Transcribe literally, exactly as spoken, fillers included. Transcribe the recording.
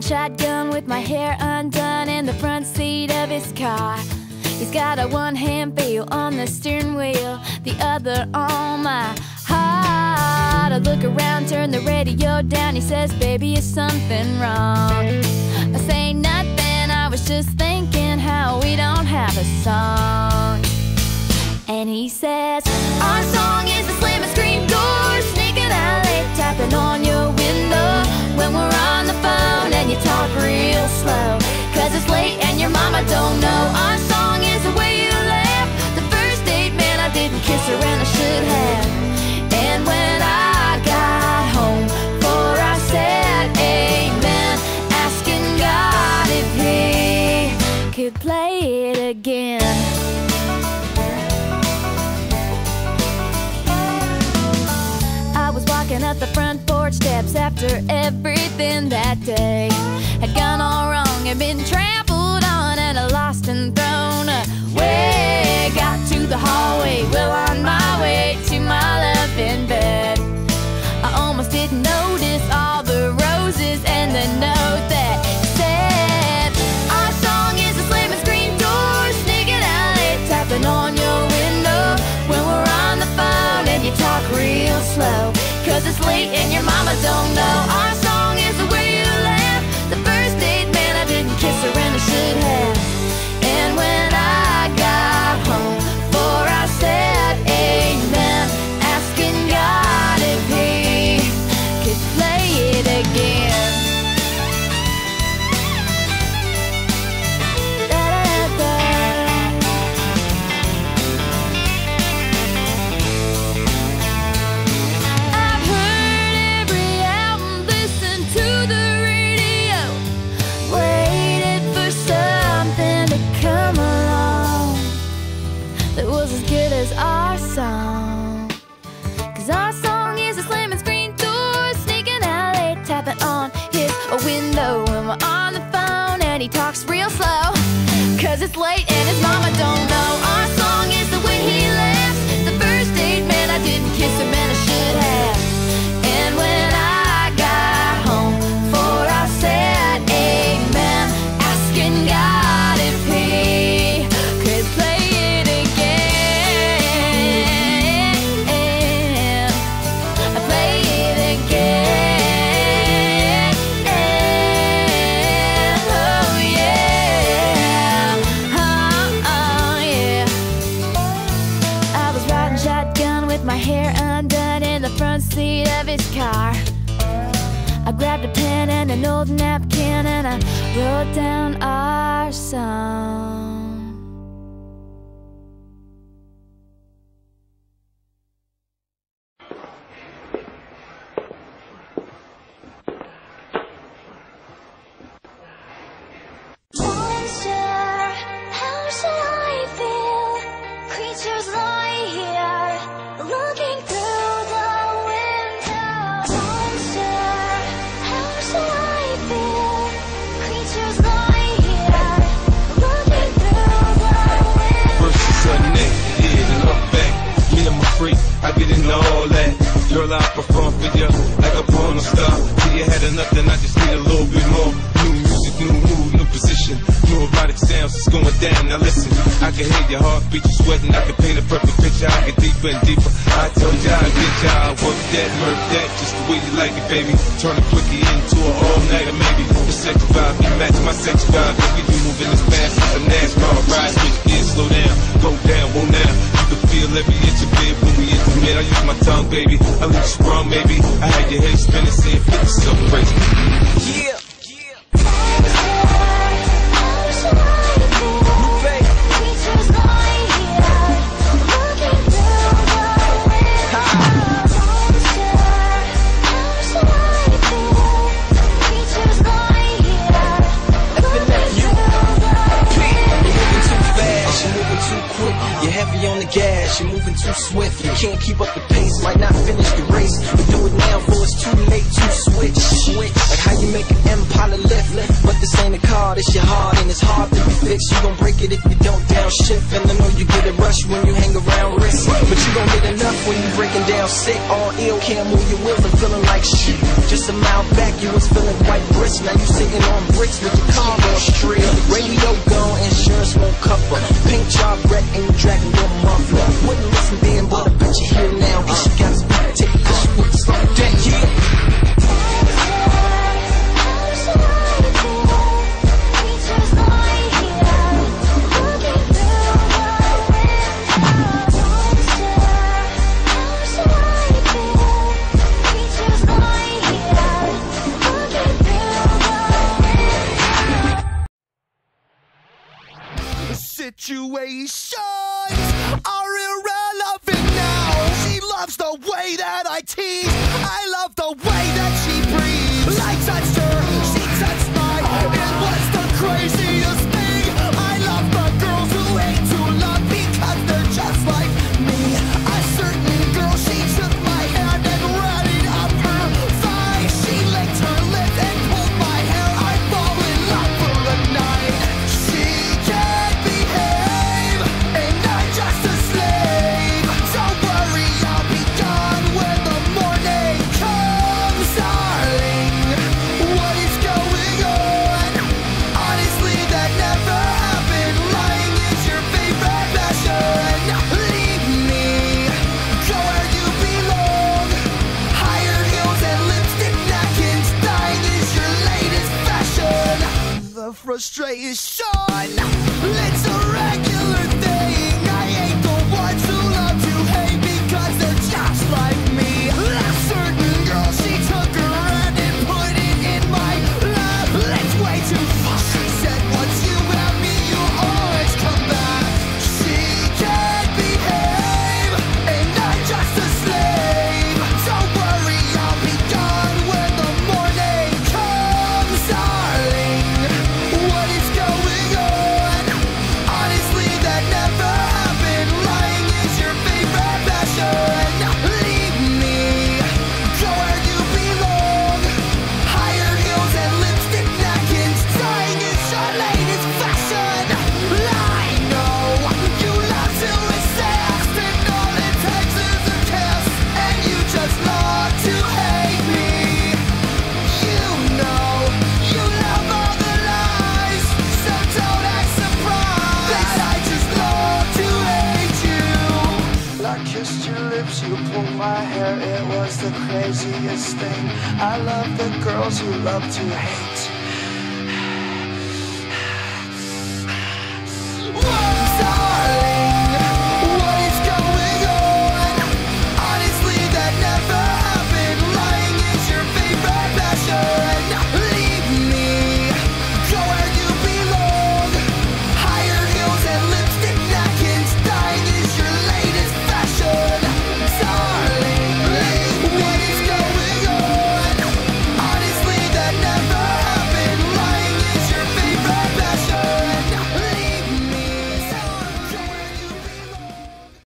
shotgun with my hair undone in the front seat of his car. He's got a one-hand feel on the steering wheel, the other on my heart. I look around, turn the radio down. He says, baby, is something wrong? I say nothing, I was just thinking how we don't have a song. And he says, our song is a slam and scream door, sneaking out late, tapping on your window when we're on the phone and you talk real slow, cause it's late and your mama don't know. Our song is the way you laugh, the first date, man, I didn't kiss her and I should have. And when I got home, for I said amen, asking God if he could play it again. I was walking up the front porch steps after everything that day had gone all wrong, had been trampled on and lost and thrown away. Got to the hallway, well on my way to my love in bed. I almost didn't notice all the roses and the note that said, our song is a slam and scream door, sneaking out late, tapping on your window when we're on the phone and you talk real slow, cause it's late and your mama don't know. Our song is the way you laugh, the first date, man, I didn't kiss her and I should have. And when I got home, for I said amen, asking God if he could play it again. I've heard every album, listened to the radio, waited for something to come along that was as good as our song. Cause our song is a slam and screen door, sneaking out late, tapping on his window when we're on the phone and he talks real slow, cause it's late and his mama don't know. Our song is the way he laughs, the first date, man, I didn't kiss him and I should have. And when I got home, for I said amen, asking God if he could play it again. Play it again. Oh yeah. Oh, oh yeah. I was riding shotgun with my hair undone in the front seat of his car. I grabbed a pen and an old napkin and I wrote down our song. Monster, how should I feel? Creatures lie here, looking through the window. Monster, how should I feel? Creatures lie here, looking through the window. First it's Sunday, yeah, and I'm back. Me, I'm a freak, I get into all that. Girl, I perform for you like a porno star. Till you had enough, then I just need a little bit more. New music, new mood, new position, new erotic sounds, it's going down. Now listen, I can hear your heartbeat, you sweating. I can paint a perfect picture, I get deeper and deeper. I told ya I'd get ya, I work that, murk that, just the way you like it, baby. Turn a quickie into an all-nighter, maybe. The sex vibe, you match my sex vibe, baby. You moving as fast as a NASCAR ride. Switch gears, slow down, go down, whoa now. You can feel every inch of it when we intimate. I use my tongue, baby. I leave you sprung, baby. I had your head spinning, saying fifty something crazy. Yeah. You're heavy on the gas, you're moving too swift. You can't keep up the pace, might not finish the race. We do it now for it's too late to switch. Switch, like how you make an Impala lift. But this ain't a car, this your heart, and it's hard to be pics. You gon' break it if you don't downshift. And I know you get a rush when you hang around risk, but you gon' get enough when you breaking down sick. All ill, can't move your wheels and feeling like shit. Just a mile back, you was feeling quite brisk. Now you sitting on bricks with your car on straight. Radio gone, insurance won't cover. Paint job wreck and you dragging your muffler. Wouldn't listen then, but I bet you here now. Guess you got to take a push with something that, yeah. Situations are irrelevant now. She loves the way that I tease. I love the way that she breathes. I touched her, she touched mine. It was the craziest thing. I love the girls who hate to love because they're just like me. A certain girl, she took my hand and ran it up her thigh. She licked her lips and pulled my hair. I fall in love for the night. She can't behave, and I'm just a slave. Don't worry, I'll be gone when the morning comes, darling. What is going on? Honestly, that never happened. Lying is your favorite passion. Leave me, go where you belong. Higher heels and lipstick napkins. Dying is your latest fashion. The frustration, it's a regular thing. I ain't the ones who love to hate because they're just like me. A certain girl, she took her hand and put it in my lap. It's way too far. She said, once you have me, you'll always come back. She can't behave, and I'm just a slave. Don't worry, I'll be gone when the morning comes, darling. What is going on? Honestly, that never happened. Lying is your favorite passion. Leave me, go where you belong. Higher heels and lipstick napkins. Dying is your latest fashion. I know you love to resist, and all it takes is a kiss, and you just love to hate me. You know you love all the lies, so don't act surprised that I just love to hate you. I kissed your lips, you pulled my hair. It was the craziest thing. I love the girls who love to hate.